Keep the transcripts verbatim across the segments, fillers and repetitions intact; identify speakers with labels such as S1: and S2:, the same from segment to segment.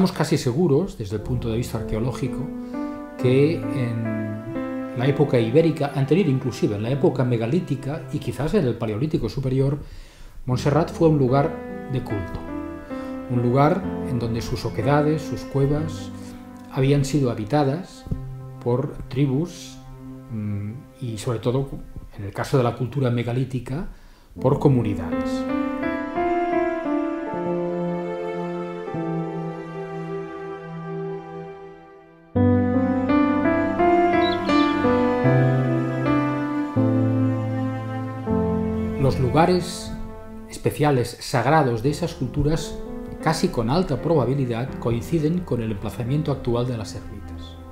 S1: estamos casi seguros, desde el punto de vista arqueológico, que en la época ibérica, anterior inclusive en la época megalítica y quizás en el Paleolítico superior, Montserrat fue un lugar de culto. Un lugar en donde sus oquedades, sus cuevas, habían sido habitadas por tribus y sobre todo, en el caso de la cultura megalítica, por comunidades. Los lugares especiales, sagrados de esas culturas, casi con alta probabilidad coinciden con el emplazamiento actual de las ermitas.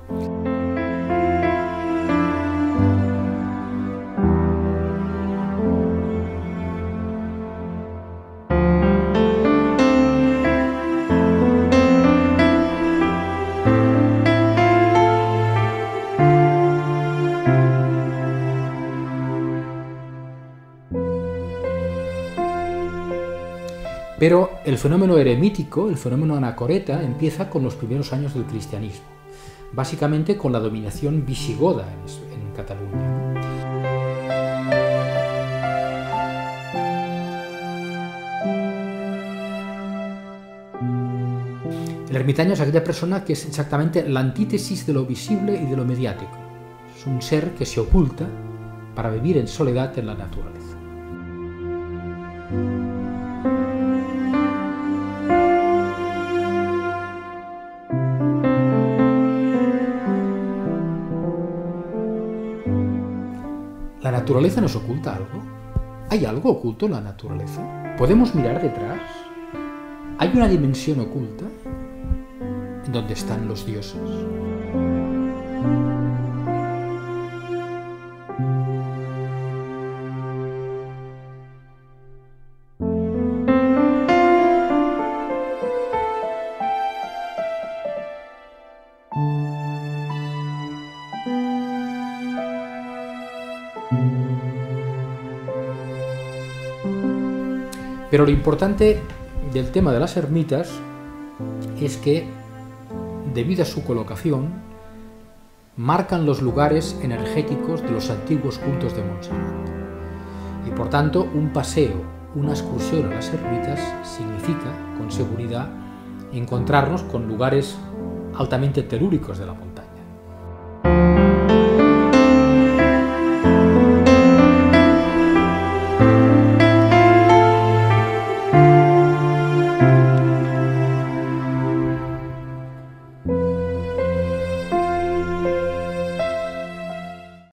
S1: Pero el fenómeno eremítico, el fenómeno anacoreta, empieza con los primeros años del cristianismo, básicamente con la dominación visigoda en, en Cataluña. El ermitaño es aquella persona que es exactamente la antítesis de lo visible y de lo mediático. Es un ser que se oculta para vivir en soledad en la naturaleza. ¿La naturaleza nos oculta algo? ¿Hay algo oculto en la naturaleza? ¿Podemos mirar detrás? ¿Hay una dimensión oculta en donde están los dioses? Pero lo importante del tema de las ermitas es que, debido a su colocación, marcan los lugares energéticos de los antiguos cultos de Montserrat. Y por tanto, un paseo, una excursión a las ermitas significa, con seguridad, encontrarnos con lugares altamente telúricos de la montaña.